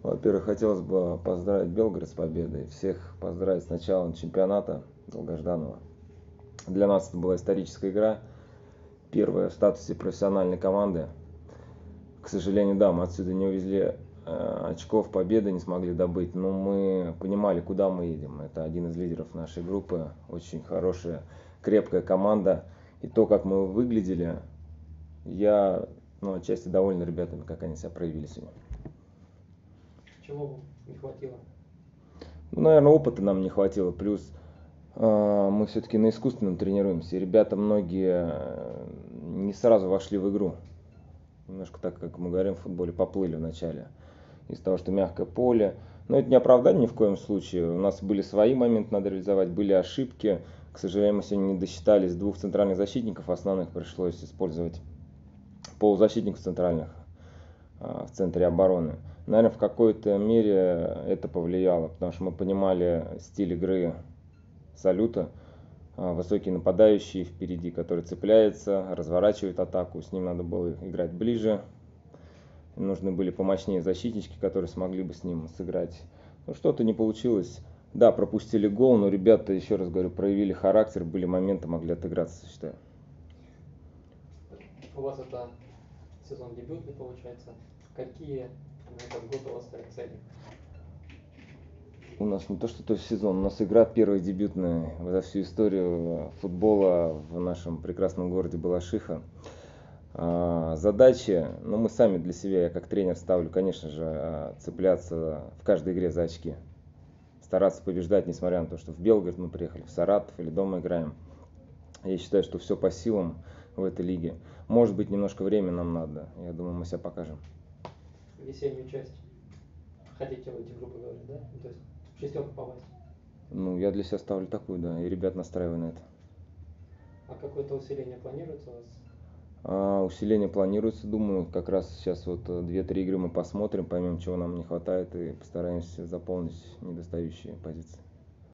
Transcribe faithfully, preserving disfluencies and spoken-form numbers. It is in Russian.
Во-первых, хотелось бы поздравить Белгород с победой, всех поздравить с началом чемпионата долгожданного. Для нас это была историческая игра, первая в статусе профессиональной команды. К сожалению, да, мы отсюда не увезли э, очков, победы не смогли добыть, но мы понимали, куда мы едем. Это один из лидеров нашей группы, очень хорошая, крепкая команда. И то, как мы выглядели, я ну, отчасти доволен ребятами, как они себя проявили сегодня. Чего не хватило? Ну, наверное, опыта нам не хватило, плюс э, мы все-таки на искусственном тренируемся, и ребята многие э, не сразу вошли в игру. Немножко так, как мы говорим в футболе, поплыли вначале. Из-за того, что мягкое поле. Но это не оправдание ни в коем случае. У нас были свои моменты, надо реализовать, были ошибки. К сожалению, мы сегодня не досчитались двух центральных защитников, основных пришлось использовать полузащитников центральных в центре обороны. Наверное, в какой-то мере это повлияло, потому что мы понимали стиль игры Салюта. Высокий нападающий впереди, который цепляется, разворачивает атаку. С ним надо было играть ближе. Нужны были помощнее защитнички, которые смогли бы с ним сыграть. Ну, что-то не получилось. Да, пропустили гол, но ребята, еще раз говорю, проявили характер, были моменты, могли отыграться, считаю. У вас это сезон дебютный, получается. Какие на этот год у вас стоят цели? У нас не то, что то сезон, у нас игра первая дебютная за всю историю футбола в нашем прекрасном городе Балашиха. Задачи, ну мы сами для себя, я как тренер ставлю, конечно же, цепляться в каждой игре за очки. Стараться побеждать, несмотря на то, что в Белгород мы приехали, в Саратов или дома играем. Я считаю, что все по силам в этой лиге. Может быть, немножко времени нам надо. Я думаю, мы себя покажем. Весеннюю часть хотите выйти, грубо говоря, да? То есть в шестерку попасть? Ну, я для себя ставлю такую, да, и ребят настраиваю на это. А какое-то усиление планируется у вас? А, усиление планируется, думаю, как раз сейчас вот две-три игры мы посмотрим, поймем, чего нам не хватает и постараемся заполнить недостающие позиции.